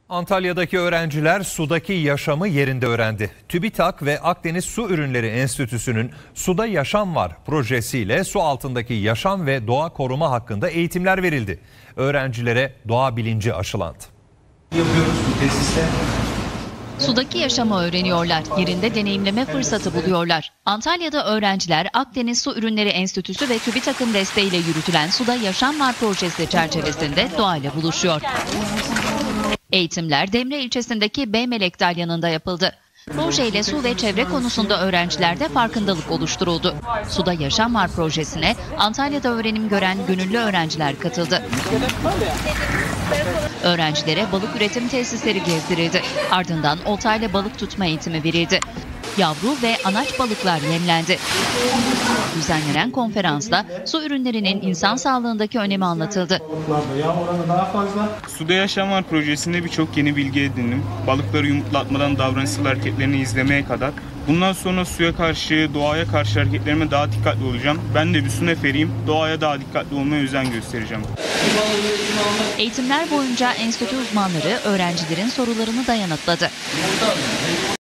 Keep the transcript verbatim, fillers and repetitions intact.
Antalya'daki öğrenciler sudaki yaşamı yerinde öğrendi. TÜBİTAK ve Akdeniz Su Ürünleri Enstitüsü'nün Suda Yaşam Var projesiyle su altındaki yaşam ve doğa koruma hakkında eğitimler verildi. Öğrencilere doğa bilinci aşılandı. Yapıyoruz bu tesiste. Sudaki yaşamı öğreniyorlar, yerinde deneyimleme fırsatı buluyorlar. Antalya'da öğrenciler Akdeniz Su Ürünleri Enstitüsü ve TÜBİTAK'ın desteğiyle yürütülen Suda Yaşam Var projesi çerçevesinde doğayla buluşuyor. Eğitimler Demre ilçesindeki Beymelek Dalyanı'nda yapıldı. Projeyle su ve çevre konusunda öğrencilerde farkındalık oluşturuldu. Suda Yaşam Var projesine Antalya'da öğrenim gören gönüllü öğrenciler katıldı. Öğrencilere balık üretim tesisleri gezdirildi. Ardından oltayla balık tutma eğitimi verildi. Yavru ve anaç balıklar yemlendi. Düzenlenen konferansta su ürünlerinin insan sağlığındaki önemi anlatıldı. Suda Yaşam Var projesinde birçok yeni bilgi edindim. Balıkları yumurtlatmadan davranışsal hareketlerini izlemeye kadar. Bundan sonra suya karşı, doğaya karşı hareketlerime daha dikkatli olacağım. Ben de bir su neferiyim. Doğaya daha dikkatli olmaya özen göstereceğim. Eğitimler boyunca enstitü uzmanları öğrencilerin sorularını da yanıtladı.